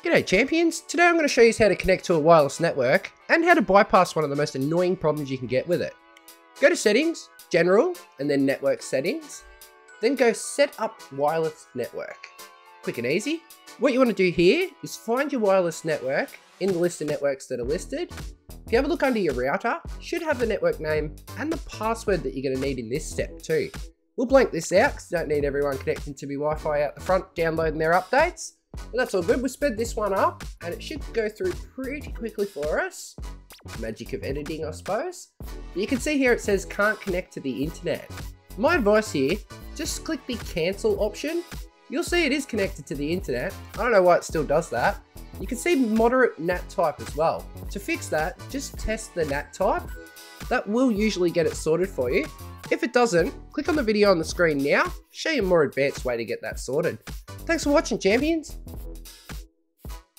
G'day champions, today I'm going to show you how to connect to a wireless network and how to bypass one of the most annoying problems you can get with it. Go to settings, general, and then network settings. Then go set up wireless network. Quick and easy. What you want to do here is find your wireless network in the list of networks that are listed. If you have a look under your router, you should have the network name and the password that you're going to need in this step too. We'll blank this out because you don't need everyone connecting to your Wi-Fi out the front downloading their updates. But that's all good. We'll sped this one up and it should go through pretty quickly for us. Magic of editing, I suppose. But you can see here it says can't connect to the internet. My advice here, just click the cancel option. You'll see it is connected to the internet. I don't know why it still does that. You can see moderate NAT type as well. To fix that, just test the NAT type. That will usually get it sorted for you. If it doesn't, click on the video on the screen now. Show you a more advanced way to get that sorted. Thanks for watching, champions.